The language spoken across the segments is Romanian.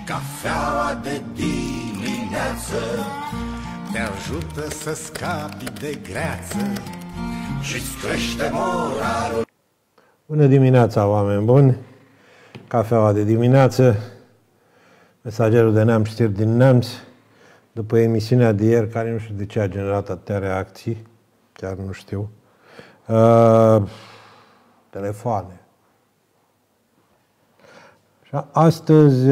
Cafeaua de dimineață te ajută să scapi de greață și-ți crește moralul. Bună dimineața, oameni buni! Cafeaua de dimineață, Mesagerul de Neamț, știri din Neamț. După emisiunea de ieri, care nu știu de ce a generat atâtea reacții, chiar nu știu, telefoane. Și astăzi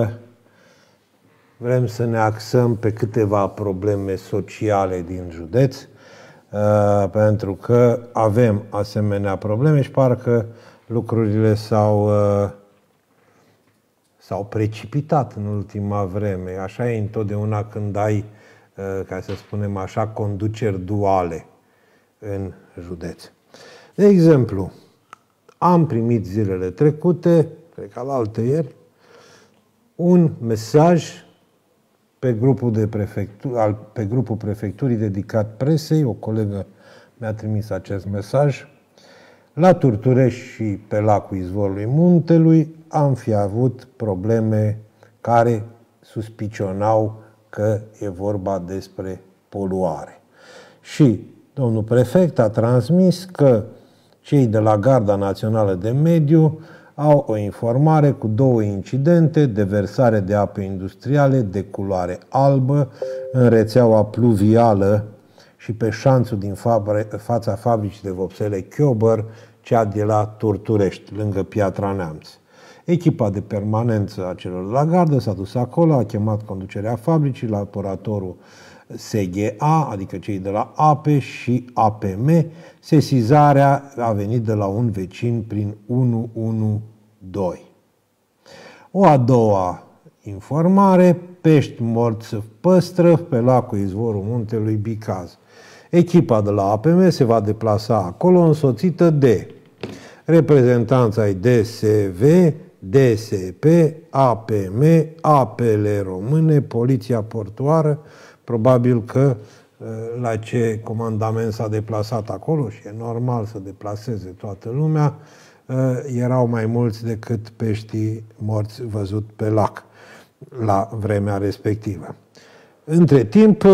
vrem să ne axăm pe câteva probleme sociale din județ, pentru că avem asemenea probleme și parcă lucrurile s-au precipitat în ultima vreme. Așa e întotdeauna când ai, ca să spunem așa, conduceri duale în județ. De exemplu, am primit zilele trecute, cred că alaltăieri, un mesaj pe grupul prefecturii dedicat presei. O colegă mi-a trimis acest mesaj. La Turturești și pe lacul Izvorului Muntelui am fi avut probleme care suspicionau că e vorba despre poluare. Și domnul prefect a transmis că cei de la Garda Națională de Mediu au o informare cu 2 incidente: deversare de ape industriale de culoare albă în rețeaua pluvială și pe șanțul din fața fabricii de vopsele Chiobăr, cea de la Turturești, lângă Piatra Neamț. Echipa de permanență a celor de la gardă s-a dus acolo, a chemat conducerea fabricii, laboratorul SGA, adică cei de la APE și APM. Sesizarea a venit de la un vecin prin 112. O a doua informare: pești morți păstră pe lacul Izvorul Muntelui Bicaz. Echipa de la APM se va deplasa acolo însoțită de reprezentanța ai DSV, DSP, APM, apele române, Poliția Portoară. Probabil că la ce comandament s-a deplasat acolo, și e normal să deplaseze toată lumea, erau mai mulți decât peștii morți văzut pe lac la vremea respectivă. Între timp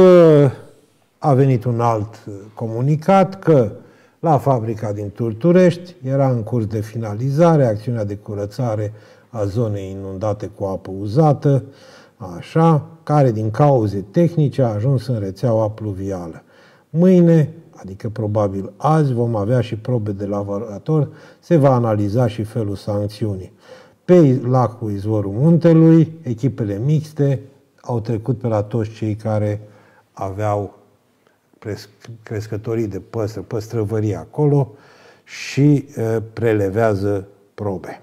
a venit un alt comunicat că la fabrica din Turturești era în curs de finalizare acțiunea de curățare a zonei inundate cu apă uzată, așa, care din cauze tehnice a ajuns în rețeaua pluvială. Mâine, adică probabil azi, vom avea și probe de laborator, se va analiza și felul sancțiunii. Pe lacul Izvorul Muntelui, echipele mixte au trecut pe la toți cei care aveau crescătorii de păsări, păstrăvării acolo și prelevează probe.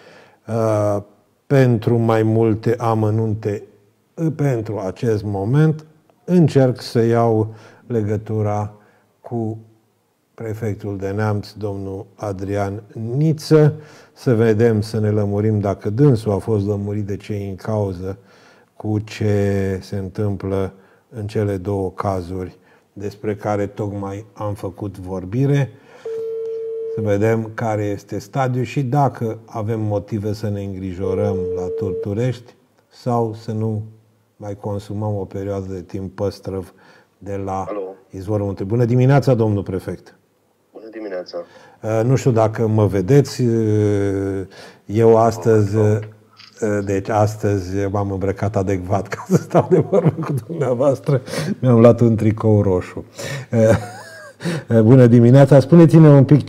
Pentru mai multe amănunte pentru acest moment, încerc să iau legătura cu prefectul de Neamț, domnul Adrian Niță, să vedem, să ne lămurim dacă dânsul a fost lămurit de cei în cauză cu ce se întâmplă în cele 2 cazuri despre care tocmai am făcut vorbire. Să vedem care este stadiul și dacă avem motive să ne îngrijorăm la Turturești sau să nu mai consumăm o perioadă de timp păstrăv de la Izvorul Muntelui. Bună dimineața, domnul prefect! Bună dimineața! Nu știu dacă mă vedeți, eu astăzi, deci astăzi m-am îmbrăcat adecvat ca să stau de vorbă cu dumneavoastră. Mi-am luat un tricou roșu. Bună dimineața! Spuneți-ne un pic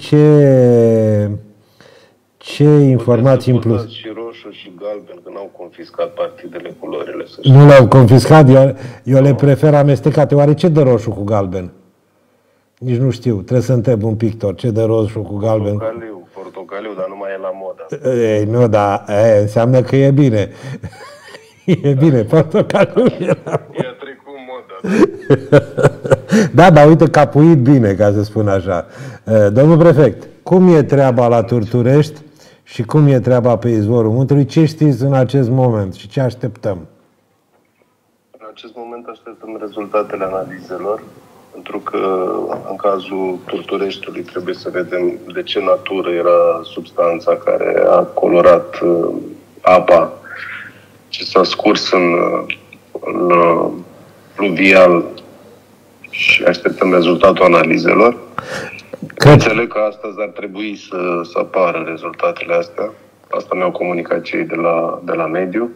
ce informații în plus. Și roșu și galben, că n-au confiscat partidele culorile. Nu le-au confiscat? Eu le prefer amestecate. Oare ce dă roșu cu galben? Nici nu știu. Trebuie să întreb un pictor. Ce dă roșu cu galben? Portocaliu, dar nu mai e la modă. Ei, nu, dar înseamnă că e bine. E bine, portocaliu e la modă. I-a trecut moda. Da, dar uite că a puit bine, ca să spun așa. Domnul prefect, cum e treaba la Turturești și cum e treaba pe Izvorul Muntelui? Ce știți în acest moment și ce așteptăm? În acest moment așteptăm rezultatele analizelor, pentru că în cazul Turtureștiului trebuie să vedem de ce natură era substanța care a colorat apa ce s-a scurs în pluvial și așteptăm rezultatul analizelor. Înțeleg că astăzi ar trebui să apară rezultatele astea. Asta mi-au comunicat cei de la mediu.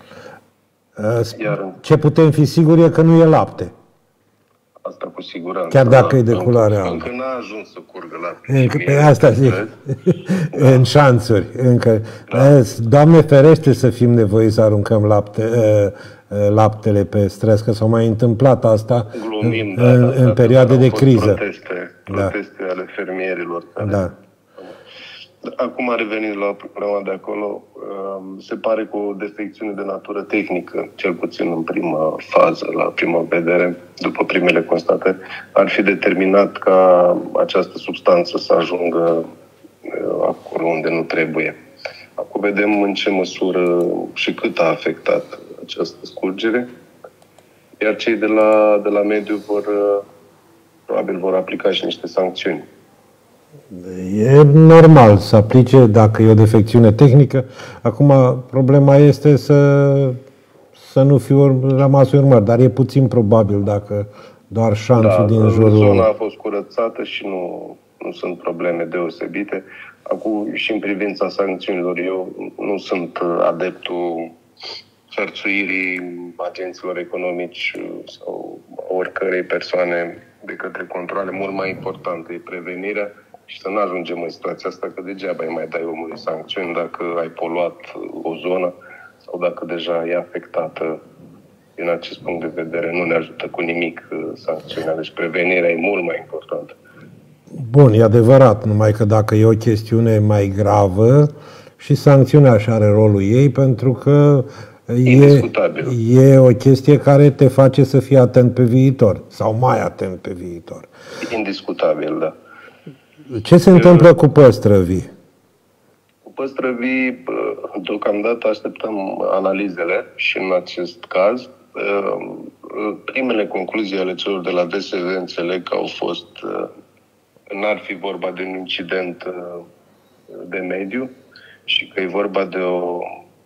Ce putem fi siguri e că nu e lapte. Asta cu siguranță. Chiar dacă e de culoare albă. Încă n-a ajuns să curgă lapte. Pe asta zic. În șanțuri. Încă. Da. Doamne ferește să fim nevoiți să aruncăm laptele pe străzi, că s-a mai întâmplat asta. Glumim, în perioade de criză. Proteste ale fermierilor. Da. Acum revenind la problema de acolo, se pare că o defecțiune de natură tehnică, cel puțin în prima fază, la prima vedere, după primele constatări, ar fi determinat ca această substanță să ajungă acolo unde nu trebuie. Acum vedem în ce măsură și cât a afectat această scurgere, iar cei de la mediu probabil vor aplica și niște sancțiuni. E normal să aplice dacă e o defecțiune tehnică. Acum, problema este să nu fi rămas urmări, dar e puțin probabil dacă doar șanțul din jurul... Zona a fost curățată și nu sunt probleme deosebite. Acum, și în privința sancțiunilor, eu nu sunt adeptul hărțuirii agenților economici sau oricărei persoane de către controale. Mult mai importantă e prevenirea și să nu ajungem în situația asta, că degeaba îi mai dai omului sancțiuni dacă ai poluat o zonă sau dacă deja e afectată. Din acest punct de vedere nu ne ajută cu nimic sancțiunea, deci prevenirea e mult mai importantă. Bun, e adevărat, numai că dacă e o chestiune mai gravă și sancțiunea și are rolul ei, pentru că e o chestie care te face să fii atent pe viitor sau mai atent pe viitor. Indiscutabil, da. Ce se întâmplă cu păstrăvii? Cu păstrăvii, deocamdată așteptăm analizele și în acest caz. Primele concluzii ale celor de la DSV înțeleg că au fost, n-ar fi vorba de un incident de mediu și că e vorba de o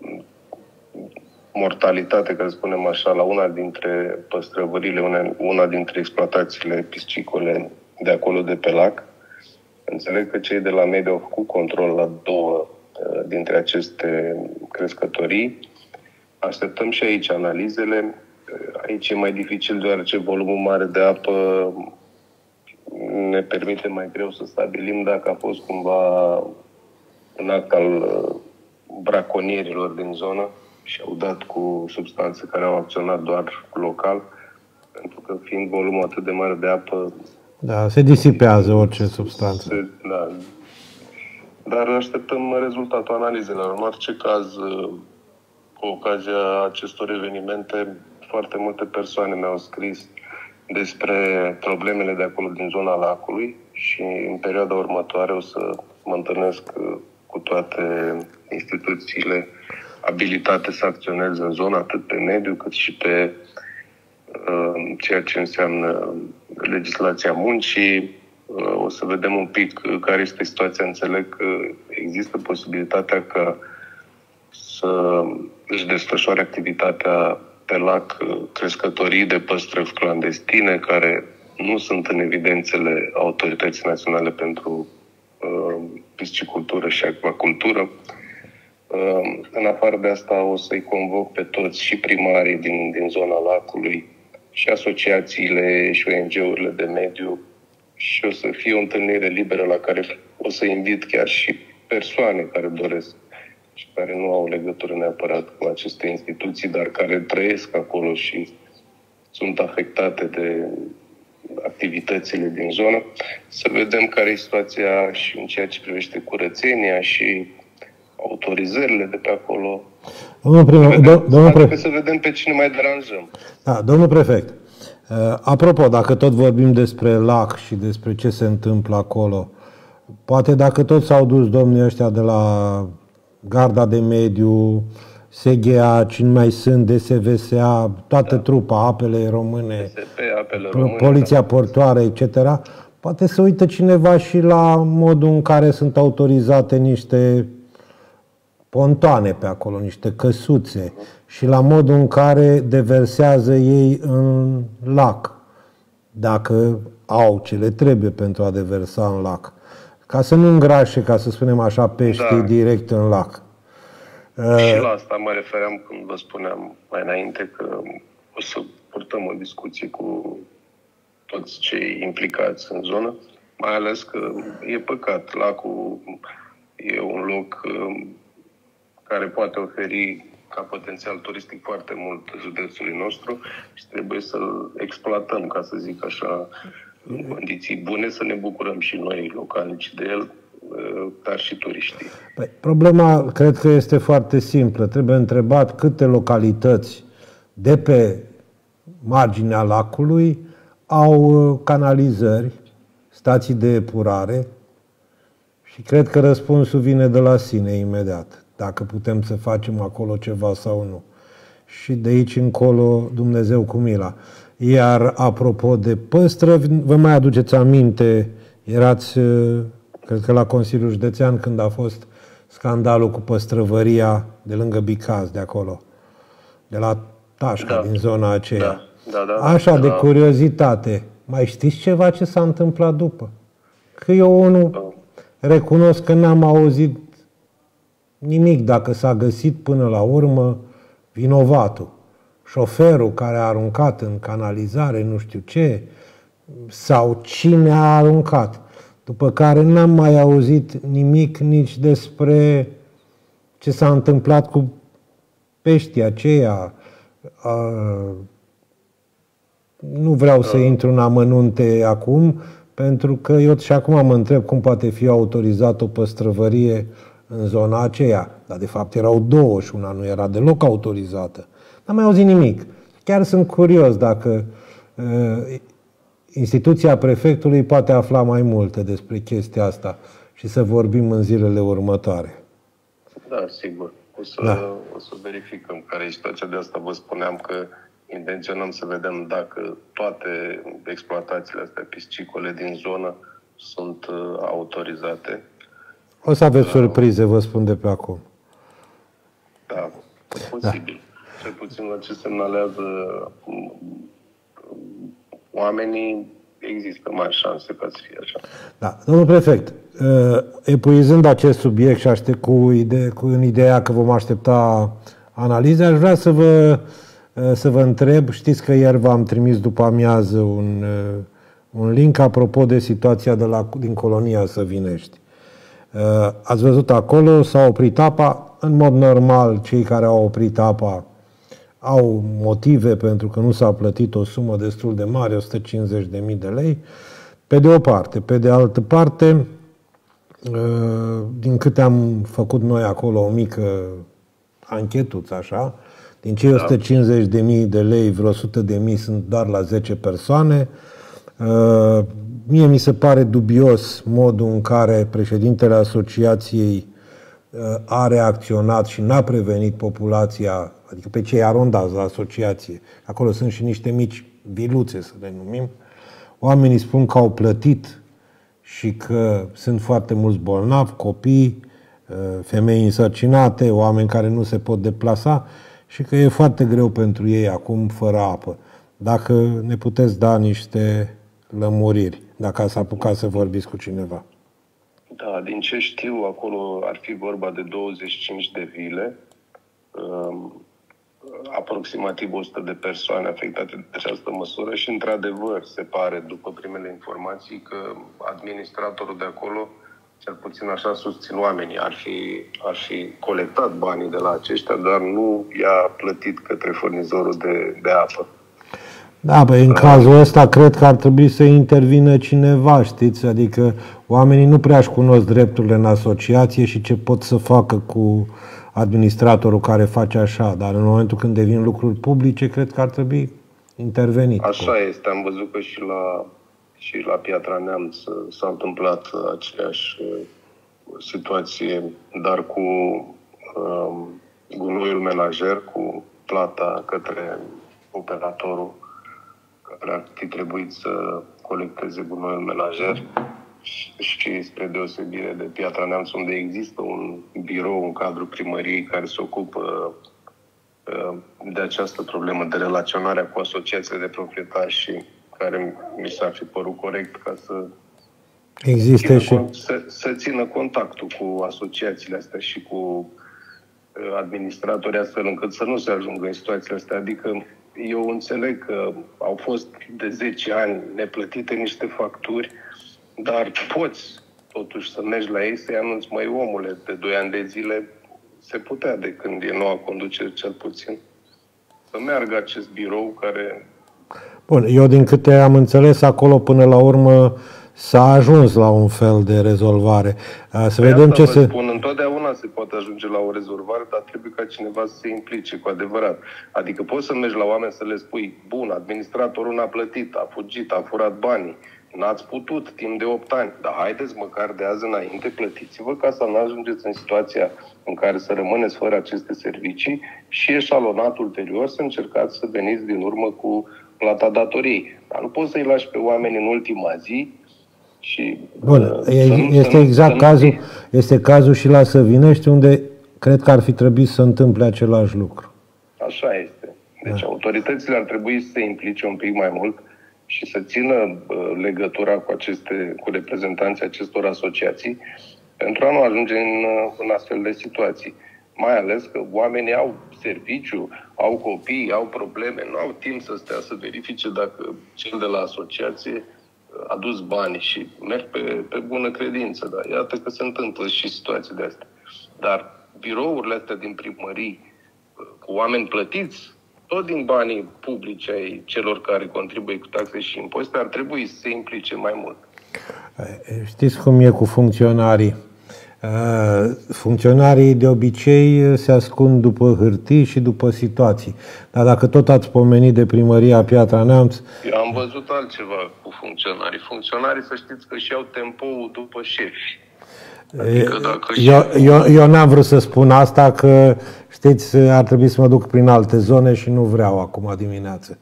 mortalitate, ca să spunem așa, la una dintre păstrăvările, una dintre exploatațiile piscicole de acolo de pe lac. Înțeleg că cei de la mediu au făcut control la 2 dintre aceste crescătorii. Așteptăm și aici analizele. Aici e mai dificil, deoarece volumul mare de apă ne permite mai greu să stabilim dacă a fost cumva un act al braconierilor din zonă și au dat cu substanțe care au acționat doar local, pentru că fiind volumul atât de mare de apă, da, se disipează orice substanță. Da. Dar așteptăm rezultatul analizelor. În orice caz, cu ocazia acestor evenimente, foarte multe persoane mi-au scris despre problemele de acolo din zona lacului și în perioada următoare o să mă întâlnesc cu toate instituțiile abilitate să acționeze în zonă, atât pe mediu cât și pe ceea ce înseamnă legislația muncii. O să vedem un pic care este situația. Înțeleg că există posibilitatea ca să își desfășoare activitatea pe lac crescătorii de păstrăvi clandestine care nu sunt în evidențele Autorității Naționale pentru Piscicultură și Acvacultură. În afară de asta o să-i convoc pe toți și primarii din zona lacului și asociațiile și ONG-urile de mediu și o să fie o întâlnire liberă la care o să invit chiar și persoane care doresc și care nu au legătură neapărat cu aceste instituții, dar care trăiesc acolo și sunt afectate de activitățile din zonă, să vedem care e situația și în ceea ce privește curățenia și autorizările de pe acolo. Să vedem pe cine mai deranjăm. Da, domnul prefect, apropo, dacă tot vorbim despre lac și despre ce se întâmplă acolo, poate dacă tot s-au dus domnii ăștia de la Garda de Mediu, SGA, cine mai sunt, DSVSA, toată trupa, apele române, DSP, apele române, poliția portoară, etc., poate să uită cineva și la modul în care sunt autorizate niște pontoane pe acolo, niște căsuțe și la modul în care deversează ei în lac, dacă au ce le trebuie pentru a deversa în lac. Ca să nu îngrașe, ca să spunem așa, peștii direct în lac. Și la asta mă refeream când vă spuneam mai înainte că o să purtăm o discuție cu toți cei implicați în zonă, mai ales că e păcat. Lacul e un loc care poate oferi ca potențial turistic foarte mult județului nostru și trebuie să-l exploatăm, ca să zic așa, în condiții bune, să ne bucurăm și noi localnici de el, dar și turiștii. Păi, problema cred că este foarte simplă. Trebuie întrebat câte localități de pe marginea lacului au canalizări, stații de epurare și cred că răspunsul vine de la sine imediat, dacă putem să facem acolo ceva sau nu. Și de aici încolo Dumnezeu cu mila. Iar apropo de păstrăvi, vă mai aduceți aminte, erați, cred că la Consiliul Județean, când a fost scandalul cu păstrăvăria de lângă Bicaz, de acolo, de la Tașca, din zona aceea. Așa, de curiozitate, mai știți ceva ce s-a întâmplat după? Că eu unul recunosc că n-am auzit nimic dacă s-a găsit până la urmă vinovatul. Șoferul care a aruncat în canalizare nu știu ce, sau cine a aruncat. După care n-am mai auzit nimic nici despre ce s-a întâmplat cu peștii aceia. Nu vreau să intru în amănunte acum, pentru că eu și acum mă întreb cum poate fi autorizată o păstrăvărie în zona aceea. Dar de fapt erau două și una nu era deloc autorizată. N-am mai auzit nimic. Chiar sunt curios dacă instituția prefectului poate afla mai multe despre chestia asta și să vorbim în zilele următoare. Da, sigur. O să verificăm care e situația. De asta vă spuneam că intenționăm să vedem dacă toate exploatațiile astea piscicole din zonă sunt autorizate. O să aveți surprize, vă spun de pe acum. Da, posibil. Cel puțin la ce semnalează oamenii, există mari șanse ca să fie așa. Da. Domnul prefect, epuizând acest subiect și în ideea că vom aștepta analize, aș vrea să vă întreb, știți că ieri v-am trimis după amiază un link apropo de situația din colonia Săvinești. Ați văzut acolo, s-a oprit apa. În mod normal, cei care au oprit apa au motive pentru că nu s-a plătit o sumă destul de mare, 150.000 de lei, pe de o parte. Pe de altă parte, din câte am făcut noi acolo o mică anchetuță, așa, din cei 150.000 de lei, vreo 100.000 sunt doar la 10 persoane. Mie mi se pare dubios modul în care președintele asociației a reacționat și n-a prevenit populația, adică pe cei arondați la asociație. Acolo sunt și niște mici viluțe, să le numim. Oamenii spun că au plătit și că sunt foarte mulți bolnavi, copii, femei însărcinate, oameni care nu se pot deplasa și că e foarte greu pentru ei acum fără apă. Dacă ne puteți da niște lămuriri, dacă ați apucat să vorbiți cu cineva. Da, din ce știu, acolo ar fi vorba de 25 de vile, aproximativ 100 de persoane afectate de această măsură și, într-adevăr, se pare, după primele informații, că administratorul de acolo, cel puțin așa susțin oamenii, ar fi colectat banii de la aceștia, dar nu i-a plătit către furnizorul de apă. Da, în cazul ăsta cred că ar trebui să intervină cineva, știți? Adică oamenii nu prea își cunosc drepturile în asociație și ce pot să facă cu administratorul care face așa, dar în momentul când devin lucruri publice, cred că ar trebui intervenit. Așa este, am văzut că și la Piatra Neamț s-a întâmplat aceeași situație, dar cu gunoiul menajer, cu plata către operatorul care ar fi trebuit să colecteze gunoiul menajer și spre deosebire de Piatra Neamț, unde există un birou în cadrul primăriei care se ocupă de această problemă de relaționarea cu asociațiile de proprietari și care mi s-ar fi părut corect ca să țină contactul cu asociațiile astea și cu administratorii, astfel încât să nu se ajungă în situația asta. Adică eu înțeleg că au fost de 10 ani neplătite niște facturi, dar poți totuși să mergi la ei să-i anunți: măi omule, de 2 ani de zile se putea, de când e noua conducere cel puțin, să meargă acest birou care... Bun, eu din câte am înțeles, acolo până la urmă s-a ajuns la un fel de rezolvare. Să vedem ce se... Spun, întotdeauna se poate ajunge la o rezolvare, dar trebuie ca cineva să se implice cu adevărat. Adică poți să mergi la oameni să le spui: bun, administratorul n-a plătit, a fugit, a furat banii, n-ați putut timp de 8 ani, dar haideți măcar de azi înainte, plătiți-vă ca să nu ajungeți în situația în care să rămâneți fără aceste servicii și eșalonat ulterior să încercați să veniți din urmă cu plata datoriei. Dar nu poți să-i lași pe oameni în ultima zi și... Bun, este exact cazul, este cazul și la Săvinești, unde cred că ar fi trebuit să întâmple același lucru. Așa este. Deci autoritățile ar trebui să se implice un pic mai mult și să țină legătura cu reprezentanții acestor asociații pentru a nu ajunge în astfel de situații. Mai ales că oamenii au serviciu, au copii, au probleme, nu au timp să stea să verifice dacă cel de la asociație a dus bani și merg pe bună credință. Dar iată că se întâmplă și situații de astea. Dar birourile astea din primării, cu oameni plătiți, tot din banii publici ai celor care contribuie cu taxe și impozite, ar trebui să se implice mai mult. Știți cum e cu funcționarii? Funcționarii de obicei se ascund după hârtii și după situații. Dar dacă tot ați pomenit de primăria Piatra Neamț... Eu am văzut altceva cu funcționarii. Funcționarii, să știți că și-au tempoul după șefi. Adică eu n-am vrut să spun asta, că știți, ar trebui să mă duc prin alte zone și nu vreau acum dimineață.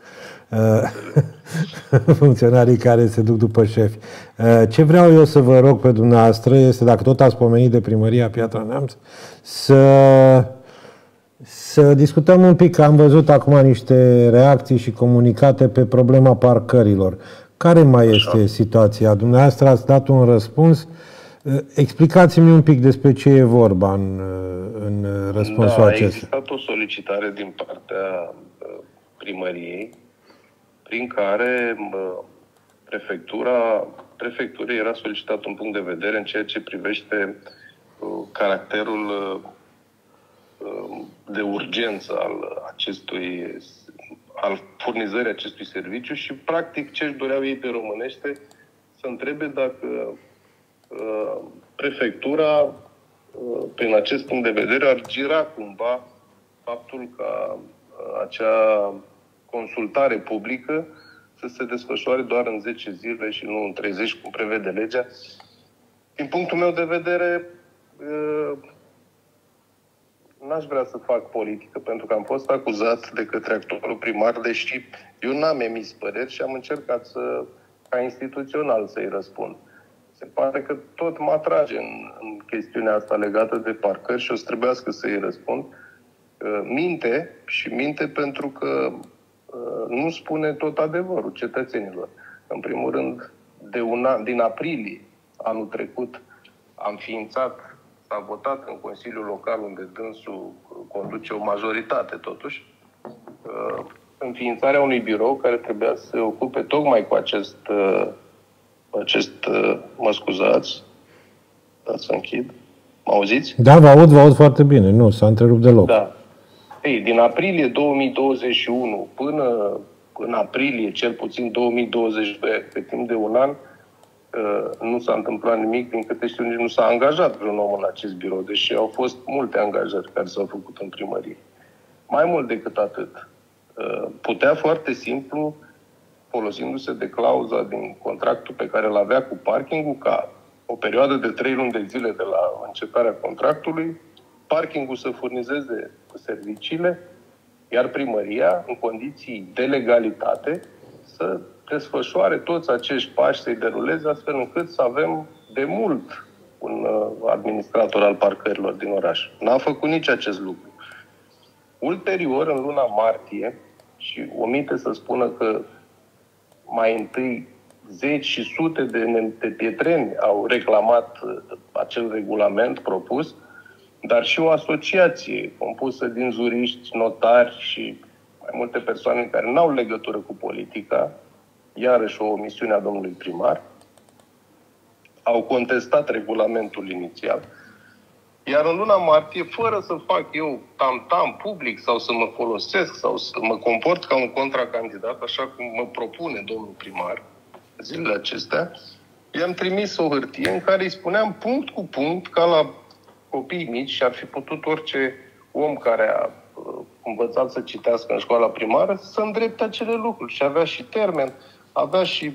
Funcționarii care se duc după șefi. Ce vreau eu să vă rog pe dumneavoastră este, dacă tot ați pomenit de primăria Piatra Neamț, să discutăm un pic, că am văzut acum niște reacții și comunicate pe problema parcărilor. Care mai este situația? Dumneavoastră ați dat un răspuns. Explicați-mi un pic despre ce e vorba în răspunsul acesta. A existat o solicitare din partea primăriei prin care prefecturii era solicitat un punct de vedere în ceea ce privește caracterul de urgență al furnizării acestui serviciu și, practic, ce își doreau ei pe românește, să întrebe dacă prefectura, prin acest punct de vedere, ar gira cumva faptul ca acea consultare publică să se desfășoare doar în 10 zile și nu în 30, cum prevede legea. Din punctul meu de vedere, n-aș vrea să fac politică, pentru că am fost acuzat de către actualul primar, deși eu n-am emis păreri și am încercat ca instituțional să-i răspund. Se pare că tot mă atrage în chestiunea asta legată de parcări și o să trebuiască să-i răspund. Minte pentru că nu spune tot adevărul cetățenilor. În primul rând, din aprilie anul trecut s-a votat în Consiliul Local, unde dânsul conduce o majoritate totuși, înființarea unui birou care trebuia să se ocupe tocmai cu mă scuzați, dați să închid. Mă auziți? Da, vă aud foarte bine. Nu, s-a întrerupt deloc. Da. Ei, din aprilie 2021 până în aprilie, cel puțin 2022, pe timp de un an, nu s-a întâmplat nimic, din câte știu, nici nu s-a angajat vreun om în acest birou, deși au fost multe angajări care s-au făcut în primărie. Mai mult decât atât, putea foarte simplu, folosindu-se de clauza din contractul pe care îl avea cu parkingul, ca o perioadă de 3 luni de zile de la începerea contractului, parkingul să furnizeze serviciile, iar primăria, în condiții de legalitate, să desfășoare toți acești pași, să-i deruleze, astfel încât să avem de mult un administrator al parcărilor din oraș. N-a făcut nici acest lucru. Ulterior, în luna martie, și omite să spună că mai întâi zeci și sute de pietreni au reclamat acel regulament propus, dar și o asociație compusă din juriști, notari și mai multe persoane care n-au legătură cu politica, iarăși o omisiune a domnului primar, au contestat regulamentul inițial. Iar în luna martie, fără să fac eu tam-tam public sau să mă folosesc sau să mă comport ca un contracandidat, așa cum mă propune domnul primar zilele acestea, i-am trimis o hârtie în care îi spuneam punct cu punct, ca la copii mici, și ar fi putut orice om care a învățat să citească în școala primară să îndrepte acele lucruri. Și avea și termen, avea și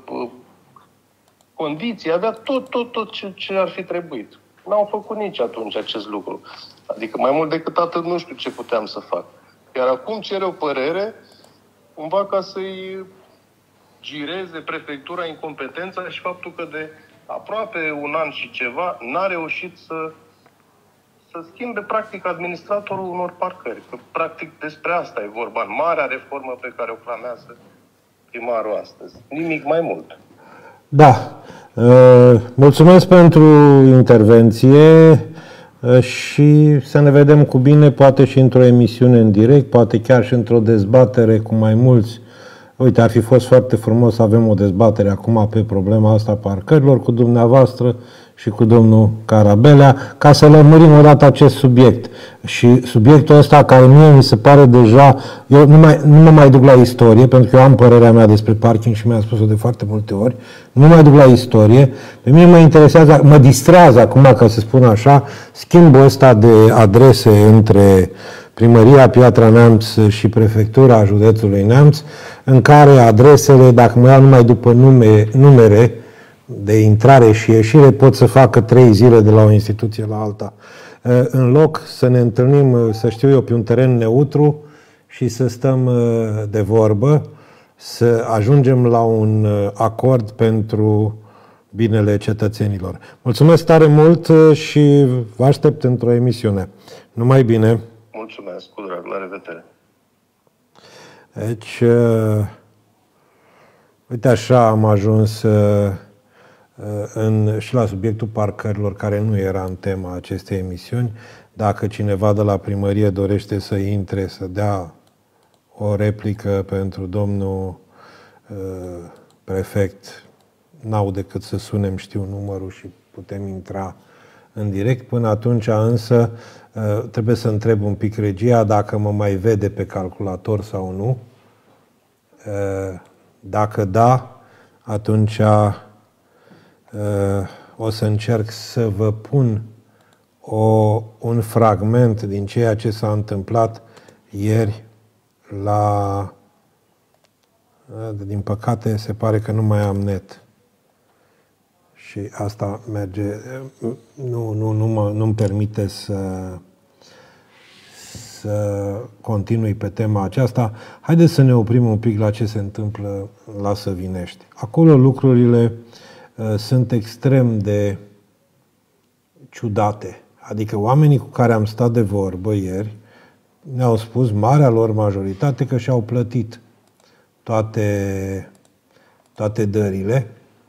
condiții, avea tot ce ar fi trebuit. N-au făcut nici atunci acest lucru. Adică mai mult decât atât nu știu ce puteam să fac. Iar acum cer o părere, cumva ca să-i gireze prefectura incompetența și faptul că de aproape un an și ceva n-a reușit să schimbe practic administratorul unor parcări. Că practic despre asta e vorba, în marea reformă pe care o clamează primarul astăzi. Nimic mai mult. Da. Mulțumesc pentru intervenție și să ne vedem cu bine, poate și într-o emisiune în direct, poate chiar și într-o dezbatere cu mai mulți. Uite, ar fi fost foarte frumos să avem o dezbatere acum pe problema asta a parcărilor cu dumneavoastră și cu domnul Carabelea, ca să lămurim odată acest subiect. Și subiectul ăsta, care mie mi se pare deja, eu nu mă mai duc la istorie, pentru că eu am părerea mea despre parking și mi-am spus-o de foarte multe ori, nu mai duc la istorie, pe mine mă interesează, mă distrează acum, ca să spun așa, schimbul ăsta de adrese între Primăria Piatra Neamț și Prefectura Județului Neamț, în care adresele, dacă mă iau numai după numere de intrare și ieșire, pot să facă 3 zile de la o instituție la alta. În loc să ne întâlnim, să știu eu, pe un teren neutru și să stăm de vorbă, să ajungem la un acord pentru binele cetățenilor. Mulțumesc tare mult și vă aștept într-o emisiune. Numai bine! Mulțumesc, cu drag, la revedere! Deci, uite așa am ajuns și la subiectul parcărilor, care nu era în tema acestei emisiuni. Dacă cineva de la primărie dorește să intre, să dea o replică pentru domnul prefect, n-au decât să sunem, știu numărul și putem intra în direct. Până atunci însă trebuie să întreb un pic regia dacă mă mai vede pe calculator sau nu. Dacă da, atunci o să încerc să vă pun un fragment din ceea ce s-a întâmplat ieri din păcate, se pare că nu mai am net. Și asta merge, nu-mi permite să continui pe tema aceasta. Haideți să ne oprim un pic la ce se întâmplă la Săvinești. Acolo lucrurile sunt extrem de ciudate. Adică oamenii cu care am stat de vorbă ieri ne-au spus, marea lor majoritate, că și-au plătit toate dările,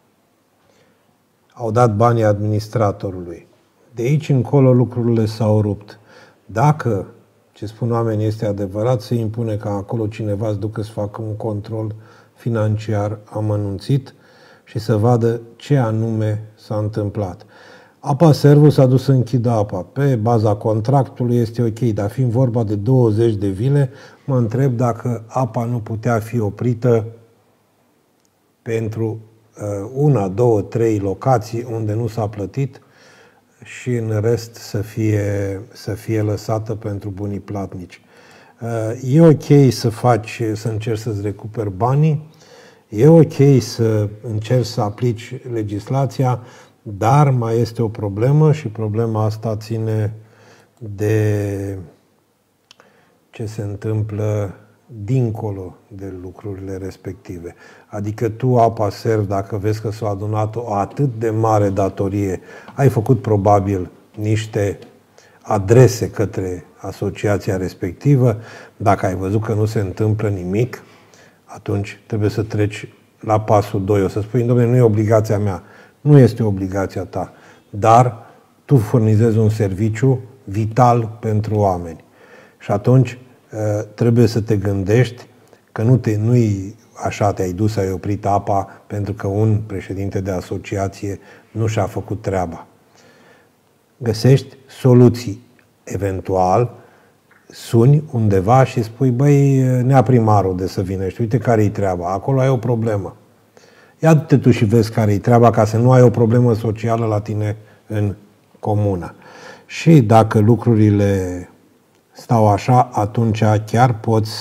au dat banii administratorului. De aici încolo lucrurile s-au rupt. Dacă, ce spun oamenii, este adevărat, se impune ca acolo cineva să ducă să facă un control financiar amănunțit și să vadă ce anume s-a întâmplat. Apa Servu s-a dus să închidă apa. Pe baza contractului este ok, dar fiind vorba de 20 de vile, mă întreb dacă apa nu putea fi oprită pentru 1, 2, 3 locații unde nu s-a plătit și în rest să fie lăsată pentru bunii platnici. E ok să încerci să-ți recuperi banii, e ok să încerci să aplici legislația, dar mai este o problemă și problema asta ține de ce se întâmplă dincolo de lucrurile respective. Adică tu, APA Serv, dacă vezi că s-a adunat o atât de mare datorie, ai făcut probabil niște adrese către asociația respectivă. Dacă ai văzut că nu se întâmplă nimic, atunci trebuie să treci la pasul 2. O să spui, dom'le, nu e obligația mea. Nu este obligația ta. Dar tu furnizezi un serviciu vital pentru oameni. Și atunci trebuie să te gândești că nu-i așa te-ai dus, ai oprit apa pentru că un președinte de asociație nu și-a făcut treaba. Găsești soluții. Eventual, suni undeva și spui, băi, nea primarul de să vină și uite care-i treaba, acolo ai o problemă. Ia-te tu și vezi care-i treaba ca să nu ai o problemă socială la tine în comună. Și dacă lucrurile stau așa, atunci chiar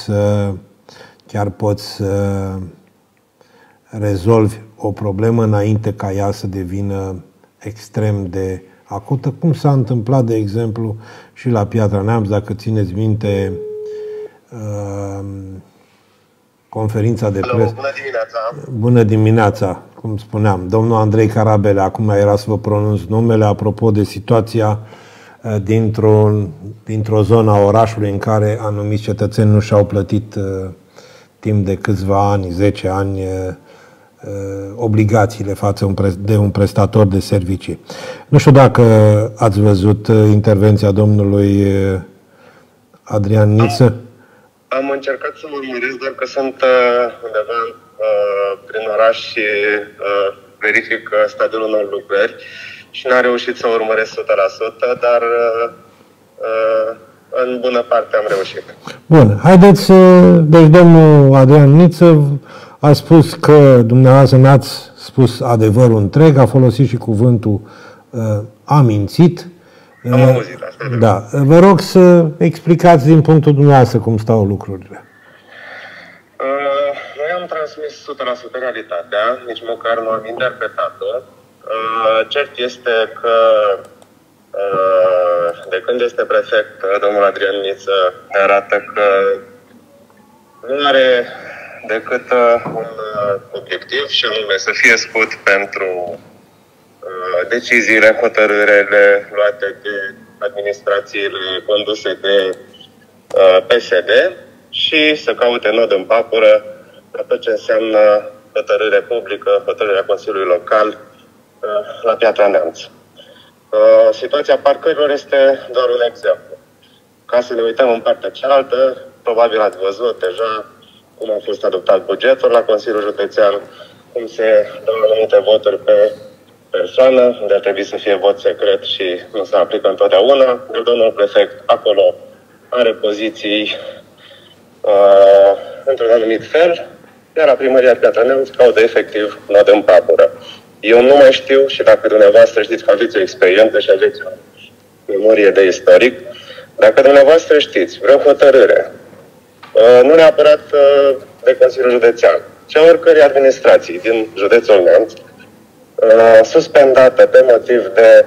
poți să rezolvi o problemă înainte ca ea să devină extrem de acută, cum s-a întâmplat, de exemplu, și la Piatra Neamț, dacă țineți minte conferința de presă. Bună dimineața! Bună dimineața, cum spuneam, domnul Andrei Carabele, acum era să vă pronunț numele, apropo de situația dintr-o zonă a orașului în care anumiți cetățeni nu și-au plătit timp de câțiva ani, 10 ani, obligațiile față de un prestator de servicii. Nu știu dacă ați văzut intervenția domnului Adrian Niță. Am încercat să mă urmăresc, doar că sunt undeva prin oraș și verific stadiul unor lucrări și n-am reușit să urmăresc 100%, dar în bună parte am reușit. Bun, haideți, deci domnul Adrian Niță a spus că dumneavoastră n-ați spus adevărul întreg, a folosit și cuvântul a mințit. Am auzit asta. Da. Vă rog să explicați din punctul dumneavoastră cum stau lucrurile. Noi am transmis 100% realitatea, nici măcar nu am interpretat-o. Cert este că de când este prefect, domnul Adrian Niță ne arată că nu are decât un obiectiv și anume să fie scut pentru deciziile, hotărârile luate de administrațiile conduse de PSD și să caute nod în papură la tot ce înseamnă hotărâre publică, hotărârea Consiliului Local la Piatra Neamț. Situația parcărilor este doar un exemplu. Ca să ne uităm în partea cealaltă, probabil ați văzut deja cum a fost adoptat bugetul la Consiliul Județean, cum se dau anumite voturi pe persoană, unde ar trebui să fie vot secret și nu se aplică întotdeauna. Dar domnul prefect acolo are poziții într-un anumit fel, iar la primăria Piatra Neamț caută efectiv nod în papură. Eu nu mai știu și dacă dumneavoastră știți că aveți o experiență și aveți o memorie de istoric, dacă dumneavoastră știți vreo hotărâre, nu neapărat de Consiliul Județean, ci a oricărei administrații din județul Neamț, suspendată pe motiv de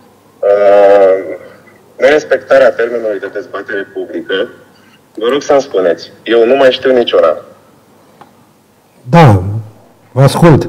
nerespectarea termenului de dezbatere publică, vă rog să-mi spuneți. Eu nu mai știu niciuna. Da, vă ascult.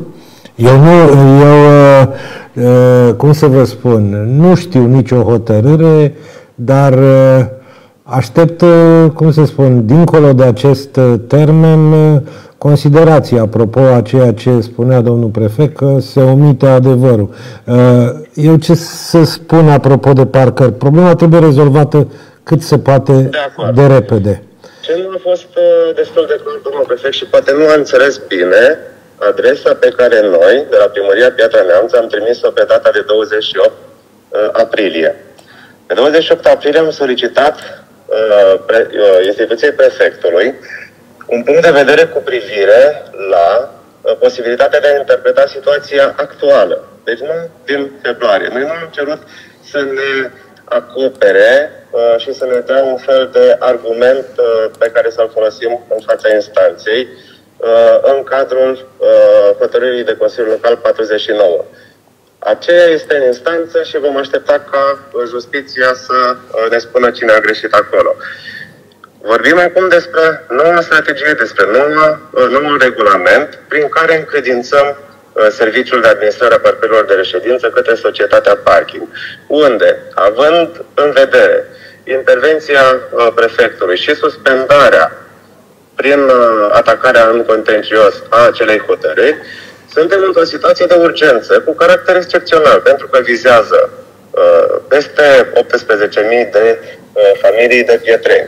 Cum să vă spun, nu știu nicio hotărâre, dar aștept, cum să spun, dincolo de acest termen, considerații, apropo a ceea ce spunea domnul prefect, că se omite adevărul. Eu ce să spun apropo de parcări? Problema trebuie rezolvată cât se poate de repede. Ce nu a fost destul de clar, domnul prefect, și poate nu a înțeles bine, adresa pe care noi, de la Primăria Piatra Neamț, am trimis-o pe data de 28 aprilie. Pe 28 aprilie am solicitat instituției prefectului un punct de vedere cu privire la posibilitatea de a interpreta situația actuală. Deci nu din februarie. Noi nu am cerut să ne acopere și să ne dea un fel de argument pe care să-l folosim în fața instanței în cadrul hotărârii de Consiliul Local 49. Aceea este în instanță și vom aștepta ca justiția să ne spună cine a greșit acolo. Vorbim acum despre noua strategie, despre noul regulament prin care încredințăm serviciul de administrare a parcurilor de reședință către societatea Parking, unde, având în vedere intervenția prefectului și suspendarea prin atacarea în contencios a acelei hotărâri, suntem într-o situație de urgență cu caracter excepțional, pentru că vizează peste 18.000 de familii de pietreni.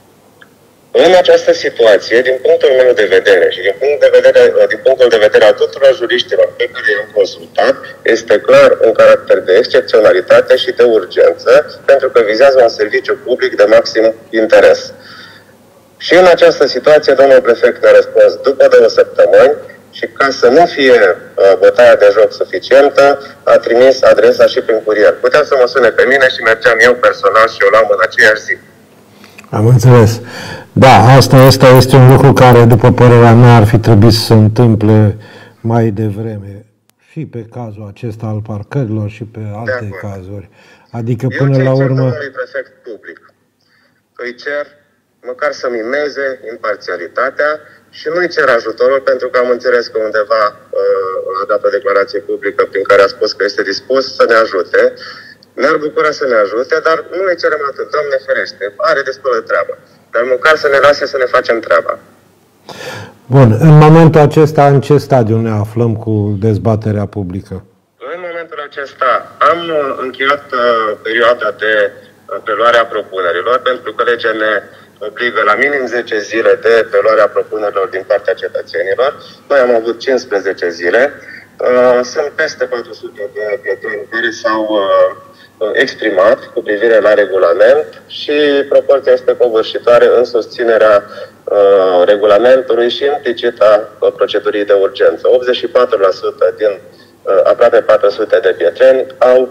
În această situație, din punctul meu de vedere și din punctul de vedere al tuturor juriștilor pe care i-am consultat, este clar un caracter de excepționalitate și de urgență, pentru că vizează un serviciu public de maxim interes. Și în această situație, domnul prefect ne-a răspuns după 2 săptămâni și ca să nu fie bătaia de joc suficientă, a trimis adresa și prin curier. Puteam să mă sune pe mine și mergeam eu personal și eu luam în aceeași zi. Am înțeles. Da, asta este un lucru care, după părerea mea, ar fi trebuit să se întâmple mai devreme. Și pe cazul acesta al parcărilor și pe alte cazuri. Adică până la urmă... Eu cer prefect public. Îi cer măcar să mimeze imparțialitatea și nu-i cer ajutorul, pentru că am înțeles că undeva a dat o declarație publică prin care a spus că este dispus să ne ajute. Ne-ar bucura să ne ajute, dar nu îi cerem atât. Doamne ferește, are destul de treabă. Dar măcar să ne lase să ne facem treaba. Bun, în momentul acesta, în ce stadiu ne aflăm cu dezbaterea publică? În momentul acesta am încheiat perioada de preluare a propunerilor, pentru că legea ne obligă la minim 10 zile de preluare a propunerilor din partea cetățenilor. Noi am avut 15 zile. Sunt peste 400 de pietreni care s-au exprimat cu privire la regulament și proporția este covârșitoare în susținerea regulamentului și implicit a procedurii de urgență. 84% din aproape 400 de pietreni au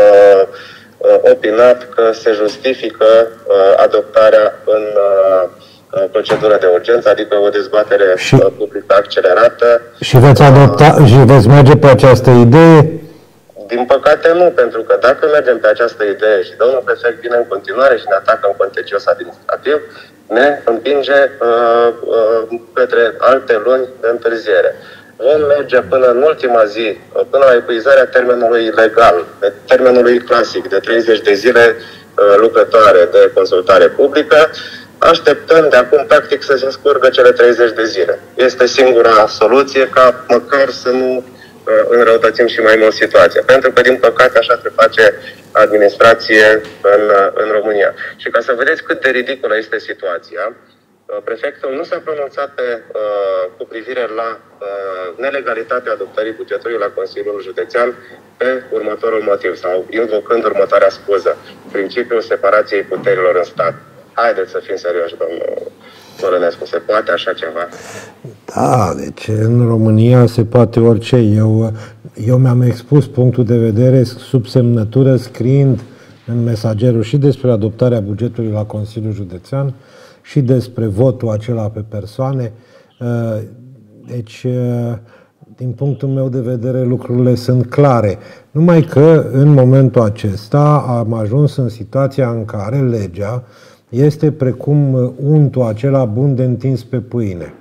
opinat că se justifică adoptarea în procedură de urgență, adică o dezbatere publică accelerată. Și veți adopta și veți merge pe această idee? Din păcate nu, pentru că dacă mergem pe această idee și domnul prefect vine în continuare și ne atacă în contencios administrativ, ne împinge către alte luni de întârziere. Vom merge până în ultima zi, până la epuizarea termenului legal, termenului clasic de 30 de zile lucrătoare de consultare publică, așteptând de acum, practic, să se scurgă cele 30 de zile. Este singura soluție ca măcar să nu înrăutățim și mai mult situația. Pentru că, din păcate, așa se face administrație în România. Și ca să vedeți cât de ridicolă este situația, prefectul nu s-a pronunțat cu privire la nelegalitatea adoptării bugetului la Consiliul Județean pe următorul motiv, sau invocând următoarea scuză: principiul separației puterilor în stat. Haideți să fim serioși, domnul Vărănescu, se poate așa ceva? Da, deci în România se poate orice. Eu mi-am expus punctul de vedere sub semnătură, scriind în mesagerul și despre adoptarea bugetului la Consiliul Județean și despre votul acela pe persoane. Deci, din punctul meu de vedere, lucrurile sunt clare. Numai că, în momentul acesta, am ajuns în situația în care legea este precum untul acela bun de întins pe pâine.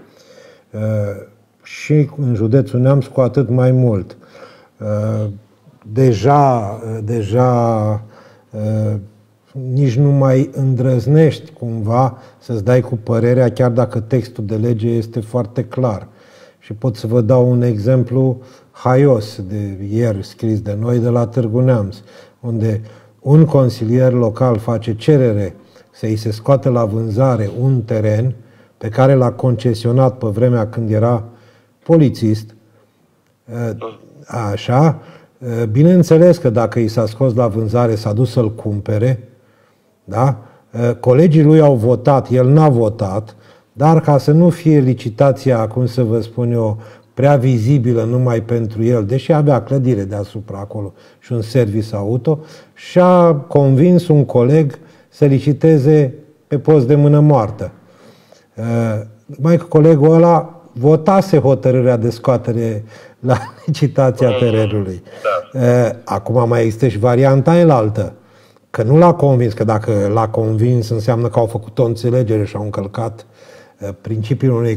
Și în județul Neamț cu atât mai mult. Deja nici nu mai îndrăznești cumva să-ți dai cu părerea, chiar dacă textul de lege este foarte clar. Și pot să vă dau un exemplu haios de ieri scris de noi de la Târgu Neamț, unde un consilier local face cerere să-i se scoată la vânzare un teren pe care l-a concesionat pe vremea când era polițist. Așa. Bineînțeles că dacă i s-a scos la vânzare, s-a dus să-l cumpere, da? Colegii lui au votat, el n-a votat, dar ca să nu fie licitația, cum să vă spun eu, prea vizibilă numai pentru el, deși avea clădire deasupra acolo și un service auto, și-a convins un coleg să liciteze pe post de mână moartă. Mai că colegul ăla votase hotărârea de scoatere la licitația terenului. Acum mai există și varianta elaltă, că nu l-a convins, că dacă l-a convins înseamnă că au făcut o înțelegere și au încălcat principiul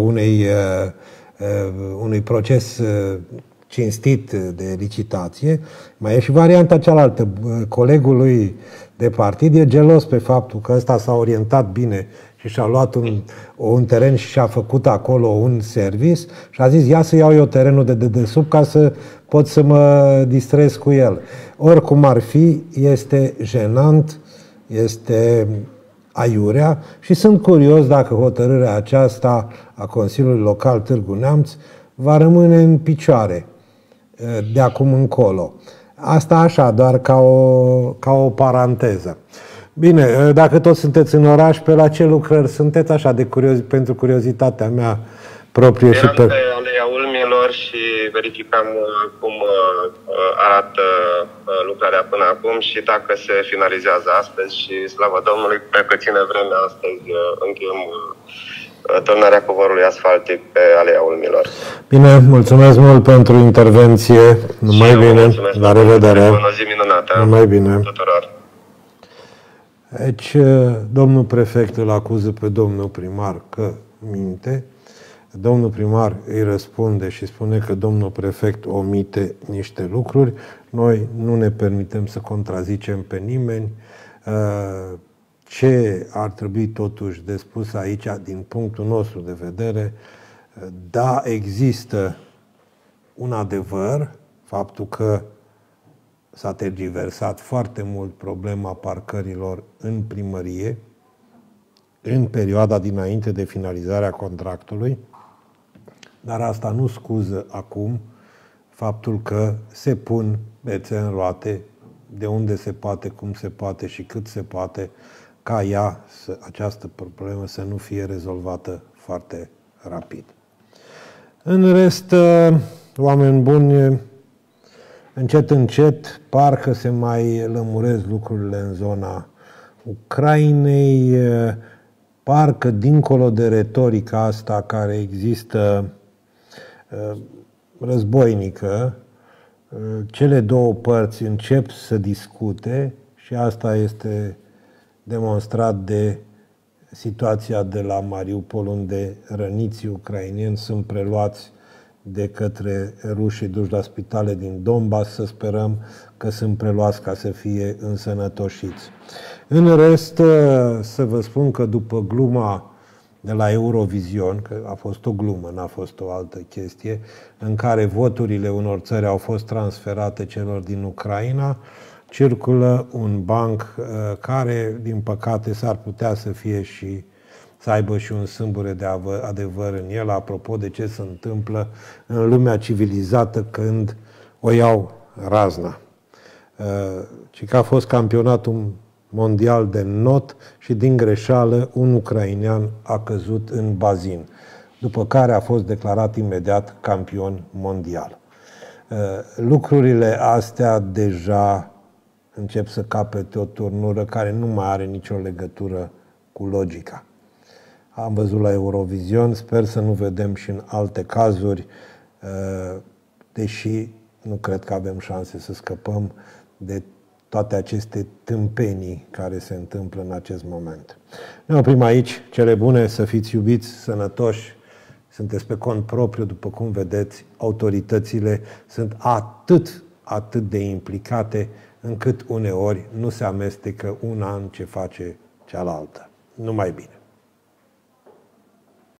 unui proces cinstit de licitație. Mai e și varianta cealaltă. Colegul lui de partid e gelos pe faptul că ăsta s-a orientat bine și și-a luat un teren și și-a făcut acolo un service și a zis, ia să iau eu terenul de dedesubt ca să pot să mă distrez cu el. Oricum ar fi, este jenant, este aiurea și sunt curios dacă hotărârea aceasta a Consiliului Local Târgu Neamț va rămâne în picioare de acum încolo. Asta așa, doar ca o paranteză. Bine, dacă toți sunteți în oraș, pe la ce lucrări sunteți așa de curioși, pentru curiozitatea mea proprie? Eram și pe Aleia Ulmilor și verificam cum arată lucrarea până acum și dacă se finalizează astăzi și, slavă Domnului, dacă ține vremea astăzi, încheiem turnarea covorului asfaltic pe Aleia Ulmilor. Bine, mulțumesc mult pentru intervenție. Numai bine, la revedere. Bună zi minunată. Numai bine tuturor. Deci, domnul prefect îl acuză pe domnul primar că minte. Domnul primar îi răspunde și spune că domnul prefect omite niște lucruri. Noi nu ne permitem să contrazicem pe nimeni. Ce ar trebui totuși de spus aici, din punctul nostru de vedere, da, există un adevăr, faptul că s-a tergiversat foarte mult problema parcărilor în primărie, în perioada dinainte de finalizarea contractului, dar asta nu scuză acum faptul că se pun bețe în roate de unde se poate, cum se poate și cât se poate, ca această problemă să nu fie rezolvată foarte rapid. În rest, oameni buni, încet, încet, parcă se mai lămuresc lucrurile în zona Ucrainei, parcă dincolo de retorica asta care există războinică, cele două părți încep să discute și asta este demonstrat de situația de la Mariupol, unde răniții ucraineni sunt preluați de către rușii duși la spitale din Donbass, să sperăm că sunt preluați ca să fie însănătoșiți. În rest, să vă spun că după gluma de la Eurovision, că a fost o glumă, n-a fost o altă chestie, în care voturile unor țări au fost transferate celor din Ucraina, circulă un banc care, din păcate, s-ar putea să fie și să aibă și un sâmbure de adevăr în el, apropo de ce se întâmplă în lumea civilizată când o iau razna. Ci că a fost campionatul mondial de not și din greșeală un ucrainean a căzut în bazin, după care a fost declarat imediat campion mondial. Lucrurile astea deja încep să capete o turnură care nu mai are nicio legătură cu logica. Am văzut la Eurovision, sper să nu vedem și în alte cazuri, deși nu cred că avem șanse să scăpăm de toate aceste tâmpenii care se întâmplă în acest moment. Ne oprim aici, cele bune, să fiți iubiți, sănătoși, sunteți pe cont propriu, după cum vedeți, autoritățile sunt atât de implicate, încât uneori nu se amestecă una în ce face cealaltă. Numai bine!